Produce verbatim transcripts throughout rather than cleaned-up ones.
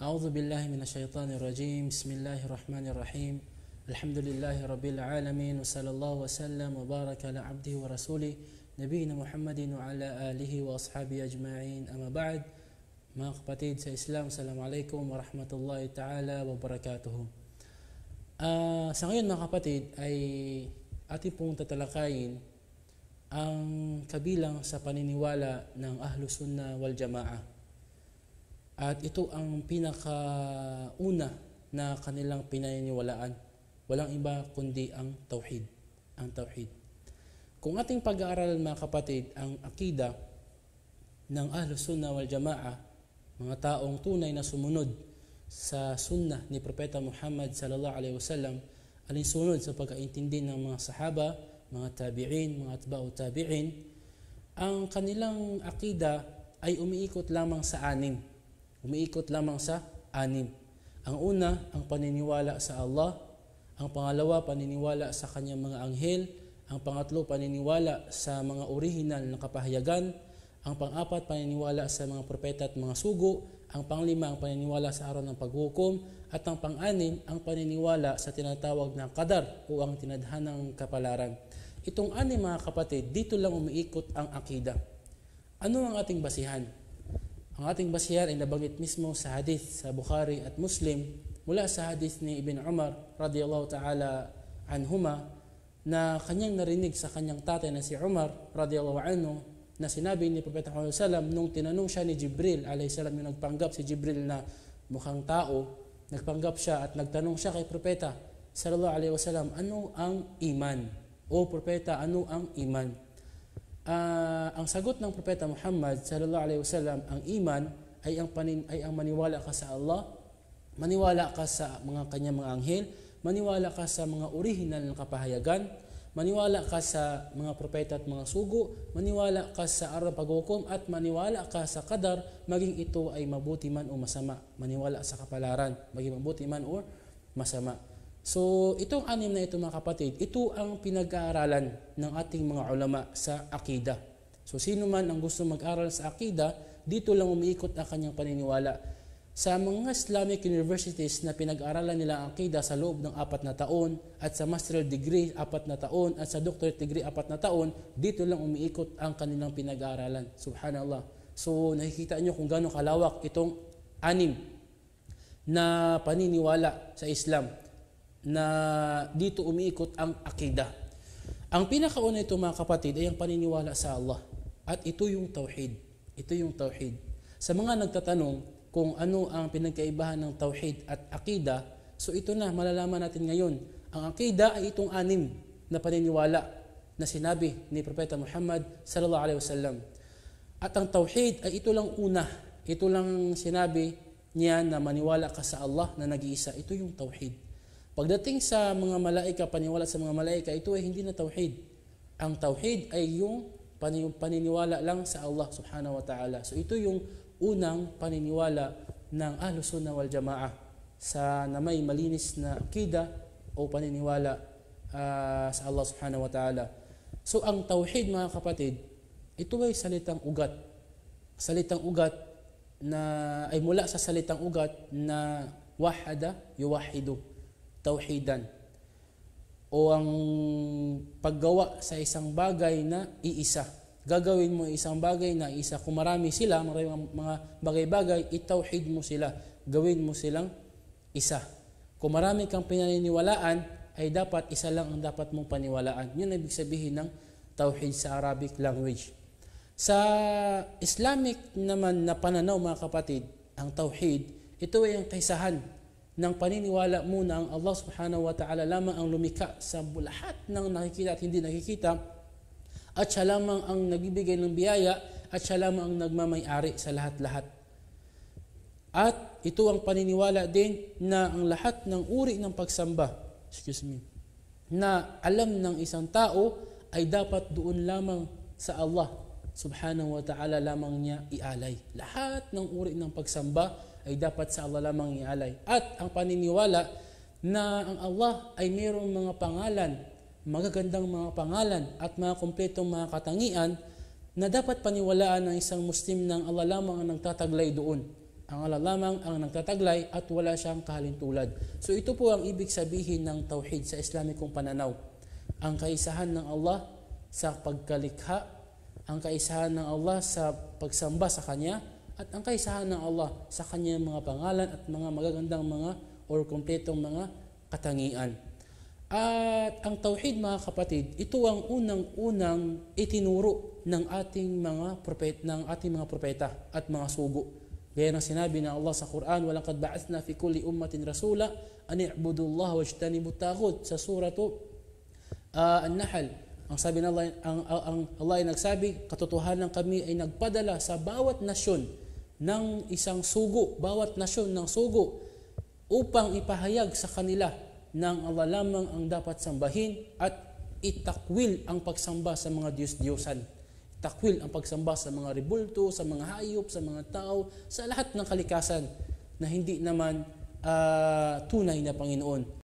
أعوذ بالله من الشيطان الرجيم. بسم الله الرحمن الرحيم. الحمد لله رب العالمين، وصلى الله وسلم وبارك على عبده ورسوله نبينا محمد وعلى آله وأصحابه أجمعين. أما بعد, mga kapatid sa Islam, Assalamualaikum warahmatullahi ta'ala wabarakatuh. Uh, sa ngayon mga kapatid ay ating pong tatalakayin ang kabilang sa paniniwala ng Ahlus Sunnah wal Jamaah. At ito ang pinakauna na kanilang pinaniniwalaan. Walang iba kundi ang tauhid. Ang tauhid. Kung ating pag-aaralan mga kapatid ang akida ng Ahlus Sunnah wal Jamaah, mga taong tunay na sumunod sa sunnah ni Propeta Muhammad sallallahu alaihi wasallam, alinsunod sa pagkaintindi ng mga sahaba, mga tabi'in, mga atba'u tabi'in, ang kanilang akida ay umiikot lamang sa anim. Umiikot lamang sa anim. Ang una, ang paniniwala sa Allah. Ang pangalawa, paniniwala sa kanyang mga anghel. Ang pangatlo, paniniwala sa mga original na kapahayagan. Ang pang-apat, paniniwala sa mga propeta at mga sugo. Ang panglima, ang paniniwala sa araw ng paghukom. At ang pang-anim, ang paniniwala sa tinatawag na qadar o ang tinadhanang kapalaran. Itong anim mga kapatid, dito lang umiikot ang akida. Ano ang ating basihan? Ang ating basihan ay nabanggit mismo sa hadith sa Bukhari at Muslim mula sa hadith ni Ibn Umar radiyallahu ta'ala anhuma na kanyang narinig sa kanyang tatay na si Umar radiyallahu anhu na sinabi ni Propeta Muhammad sallallahu alaihi wasallam nung tinanong siya ni Jibril alaihi salam, yung nagpanggap si Jibril na mukhang tao, nagpanggap siya at nagtanong siya kay Propeta sallallahu alaihi wasallam, ano ang iman? O Propeta, ano ang iman? Uh, ang sagot ng Propeta Muhammad sallallahu alaihi wasallam, ang iman ay ang panin, ay ang maniwala ka sa Allah, maniwala ka sa mga kanyang mga anghel, maniwala ka sa mga original na kapahayagan, maniwala ka sa mga propeta at mga sugo, maniwala ka sa araw ng paghukom, at maniwala ka sa qadar, maging ito ay mabuti man o masama. Maniwala sa kapalaran, maging mabuti man o masama. So, itong anim na ito mga kapatid, ito ang pinag-aaralan ng ating mga ulama sa akida. So, sino man ang gusto mag-aral sa akida, dito lang umiikot ang kanyang paniniwala. Sa mga Islamic universities na pinag-aaralan nila ang akida sa loob ng apat na taon, at sa master degree, apat na taon, at sa doctorate degree, apat na taon, dito lang umiikot ang kanilang pinag-aaralan. Subhanallah. So, nakikita nyo kung gano'ng kalawak itong anim na paniniwala sa Islam, na dito umiikot ang akida. Ang pinakauna ito mga kapatid ay ang paniniwala sa Allah. At ito yung tauhid. Ito yung tauhid. Sa mga nagtatanong kung ano ang pinagkaibahan ng tauhid at akida, so ito na, malalaman natin ngayon. Ang akida ay itong anim na paniniwala na sinabi ni Propeta Muhammad sallallahu alaihi wasallam. At ang tauhid ay ito lang una. Ito lang sinabi niya na maniwala ka sa Allah na nag-iisa. Ito yung tauhid. Pagdating sa mga malaika, paniwala sa mga malaika, ito ay hindi na tauhid. Ang tauhid ay yung paniniwala lang sa Allah subhanahu wa ta'ala. So ito yung unang paniniwala ng Ahlus Sunnah wal Jamaah sa na may malinis na akida o paniniwala uh, sa Allah subhanahu wa ta'ala. So ang tauhid mga kapatid, ito ay salitang ugat. Salitang ugat na ay mula sa salitang ugat na wahada yuwahidu, tauhidan, o ang paggawa sa isang bagay na iisa. Gagawin mo isang bagay na isa. Kung marami sila, mga bagay-bagay, itauhid mo sila. Gawin mo silang isa. Kung marami kang pinaniniwalaan, ay dapat isa lang ang dapat mong paniwalaan. Yun ang ibig sabihin ng tauhid sa Arabic language. Sa Islamic naman na pananaw mga kapatid, ang tauhid, ito ay ang kaisahan ng paniniwala mo na ang Allah subhanahu wa ta'ala lamang ang lumikha sa lahat ng nakikita at hindi nakikita, at siya lamang ang nagbibigay ng biyaya, at siya lamang ang nagmamay-ari sa lahat-lahat. At ito ang paniniwala din na ang lahat ng uri ng pagsamba, excuse me, na alam ng isang tao ay dapat doon lamang sa Allah subhanahu wa ta'ala lamang niya ialay. Lahat ng uri ng pagsamba ay dapat sa Allah lamang ialay. At ang paniniwala na ang Allah ay mayroong mga pangalan, magagandang mga pangalan at mga kumpletong mga katangian na dapat paniwalaan ng isang Muslim ng Allah lamang ang nagtataglay doon. Ang Allah lamang ang nagtataglay at wala siyang kahalintulad. So ito po ang ibig sabihin ng tauhid sa Islamikong pananaw. Ang kaisahan ng Allah sa pagkalikha, ang kaisahan ng Allah sa pagsamba sa Kanya, at ang kaisahan ng Allah sa Kanyang mga pangalan at mga magagandang mga or kumpletong mga katangian. At ang tauhid, mga kapatid, ito ang unang-unang itinuro ng ating mga propet ng ating mga propeta at mga sugo. Gaya ng sinabi ng Allah sa Quran, "Walaqad ba'athna fi kulli ummatin rasula an i'budullaha wajtanibut taghut" sa suratu uh, An-Nahl. Ang sabi ng Allah, ang, ang, ang Allah ay nagsabi, katotohanan kami ay nagpadala sa bawat nasyon ng isang sugo, bawat nasyon ng sugo, upang ipahayag sa kanila ng Allah lamang ang dapat sambahin at itakwil ang pagsamba sa mga Diyos-Diyosan. Takwil ang pagsamba sa mga rebulto, sa mga hayop, sa mga tao, sa lahat ng kalikasan na hindi naman uh, tunay na Panginoon.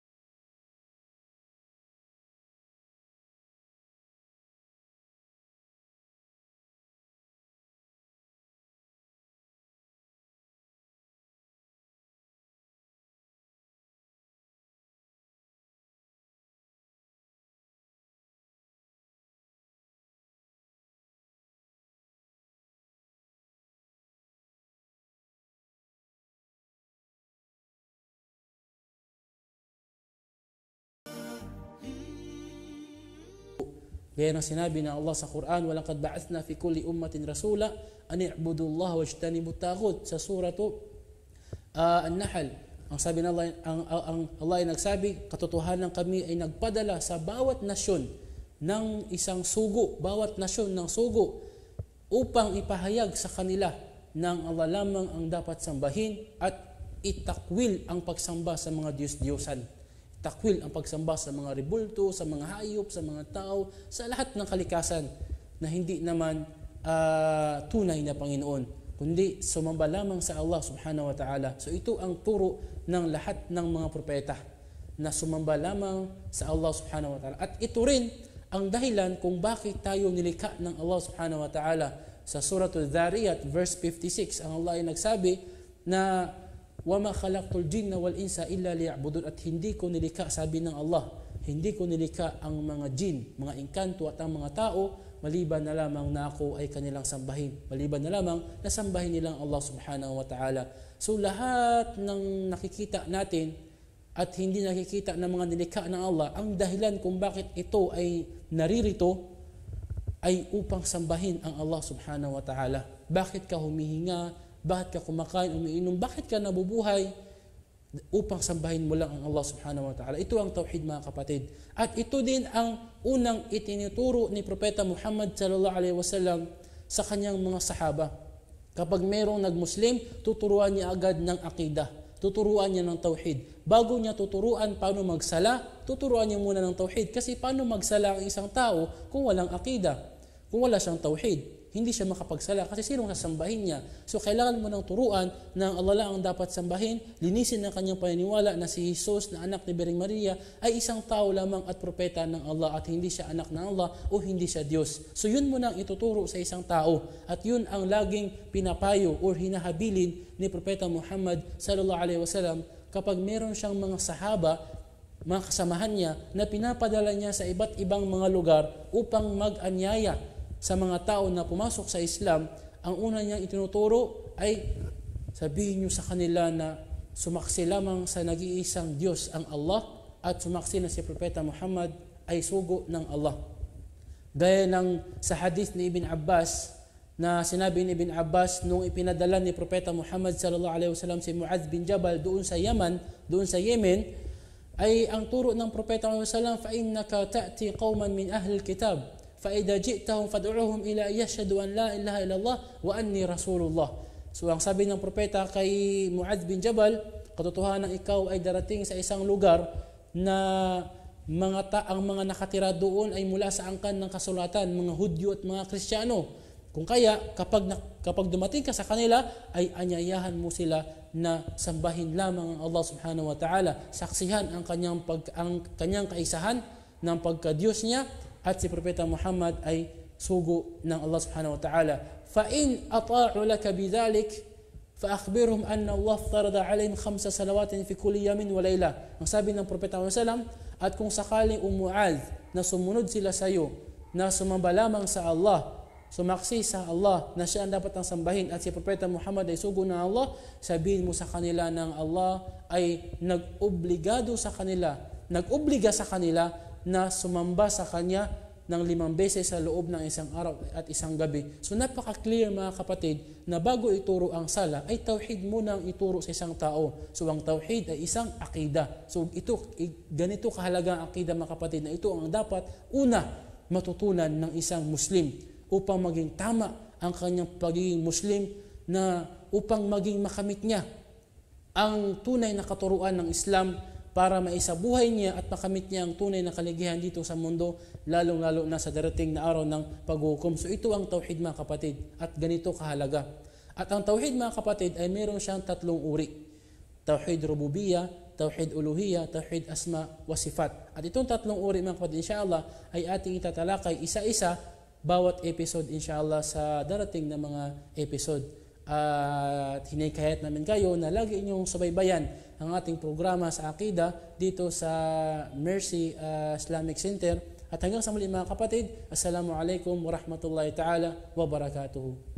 Gaya ng sinabi ng Allah sa Quran, "Walaqad ba'athna fi kulli ummatin rasula an i'budullaha wajtanibut taghut" sa suratu uh, An-Nahl. Ang sabi ng Allah, ang, ang Allah ay nagsabi, katotohanan kami ay nagpadala sa bawat nasyon ng isang sugo, bawat nasyon ng sugo, upang ipahayag sa kanila ng Allah lamang ang dapat sambahin at itakwil ang pagsamba sa mga Diyos-Diyosan. Takwil ang pagsamba sa mga rebulto, sa mga hayop, sa mga tao, sa lahat ng kalikasan na hindi naman uh, tunay na Panginoon, kundi sumamba lamang sa Allah subhanahu wa ta'ala. So ito ang turo ng lahat ng mga propeta, na sumamba lamang sa Allah subhanahu wa ta'ala. At ito rin ang dahilan kung bakit tayo nilikha ng Allah subhanahu wa ta'ala. Sa Suratul Dhariyat, verse fifty-six, ang Allah ay nagsabi na "Wama khalaqtul jinna wal insa illa liya'budun", at hindi ko nilikha, sabi ng Allah, hindi ko nilikha ang mga jin, mga engkanto at ang mga tao maliban na lamang na ako ay kanilang sambahin, maliban na lamang na sambahin nilang Allah subhanahu wa ta'ala. So lahat ng nakikita natin at hindi nakikita ng mga nilikha ng Allah, ang dahilan kung bakit ito ay naririto ay upang sambahin ang Allah subhanahu wa ta'ala. Bakit ka humihinga? Bakit ka kumakain, umiinom? Bakit ka nabubuhay? Upang sambahin mo lang ang Allah subhanahu wa ta'ala. Ito ang tauhid, mga kapatid. At ito din ang unang itinuturo ni Propeta Muhammad sallallahu alaihi wasallam sa kanyang mga sahaba. Kapag mayroong nag-Muslim, tuturuan niya agad ng akidah. Tuturuan niya ng tauhid. Bago niya tuturuan paano magsala, tuturuan niya muna ng tauhid. Kasi paano magsala ang isang tao kung walang akidah? Kung wala siyang tauhid, hindi siya makapagsala kasi sinong sasambahin niya. So kailangan mo ng turuan na Allah lang ang dapat sambahin, linisin ang kanyang paniniwala na si Jesus na anak ni Birheng Maria ay isang tao lamang at propeta ng Allah at hindi siya anak ng Allah o hindi siya Diyos. So yun mo nang ituturo sa isang tao at yun ang laging pinapayo o hinahabilin ni Propeta Muhammad sallallahu alaihi wasallam kapag meron siyang mga sahaba, mga kasamahan niya na pinapadala niya sa iba't ibang mga lugar upang mag-anyaya sa mga tao na pumasok sa Islam. Ang una niyang itinuturo ay sabihin niyo sa kanila na sumaksi lamang sa nag-iisang Diyos ang Allah at sumaksi na si Propeta Muhammad ay sugo ng Allah. Gaya ng sa hadith ni Ibn Abbas na sinabi ni Ibn Abbas nung ipinadala ni Propeta Muhammad sallallahu alaihi wasallam si Mu'adh bin Jabal doon sa Yaman, doon sa Yemen, ay ang turo ng Propeta Muhammad sallallahu alaihi wasallam, fa innaka ta'ti qauman min ahli alkitab فَإِذَا جِئْتَهُمْ فَادْعُوهُمْ إِلَى يَشْهَدُوا أَنْ لَا إِلَهَ إِلَّا اللَّهُ وَأَنِّي رَسُولُ اللَّهِ. So ang sabi ng propeta kay Mu'adh bin Jabal, katotohanan ikaw ay darating sa isang lugar na mga ta ang mga nakatira doon ay mula sa angkan ng kasulatan, mga Hudyo at mga Kristiyano. Kung kaya kapag na, kapag dumating ka sa kanila ay anyayahan mo sila na sambahin lamang ang Allah subhanahu wa ta'ala, saksihan ang kanyang pag ang kanyang kaisahan ng pagka-Diyos niya, at si Propeta Muhammad ay sugo ng Allah subhanahu wa ta'ala. Fa in ata'u laka bidhalik, فأخبرهم أن الله افترض عليهم خمس صلوات في كل يوم وليلة. Ang sabi ng Propeta Muhammad sallam, at kung sakaling umuad na sumunod sila sa iyo, na sumamba lamang sa Allah, sumaksi sa Allah na siya ang dapat ang sambahin at si Propeta Muhammad ay sugo ng Allah, sabihin mo sa kanila ng Allah ay nag-obligado sa kanila, nag-obliga sa kanila na sumamba sa Kanya ng limang beses sa loob ng isang araw at isang gabi. So napaka-clear mga kapatid na bago ituro ang sala ay tauhid muna ang ituro sa isang tao. So ang tauhid ay isang akida. So ito, ganito kahalaga ang akida mga kapatid na ito ang dapat una matutunan ng isang Muslim upang maging tama ang kanyang pagiging Muslim, na upang maging makamit niya ang tunay na katuruan ng Islam para maisabuhay niya at makamit niya ang tunay na kaligayahan dito sa mundo, lalong-lalo na sa darating na araw ng paghukom. So ito ang tauhid mga kapatid at ganito kahalaga. At ang tauhid mga kapatid ay meron siyang tatlong uri. Tauhid rububiyya, tauhid uluhiyya, tauhid asma wa sifat. At itong tatlong uri mga kapatid, inshallah, ay ating itatalakay isa-isa bawat episode inshallah sa darating na mga episode. At hinikayat namin kayo na lagi inyong subaybayan ang ating programa sa Akida dito sa Mercy uh, Islamic Center. At hanggang sa muli mga kapatid, Assalamualaikum warahmatullahi ta'ala wabarakatuhu.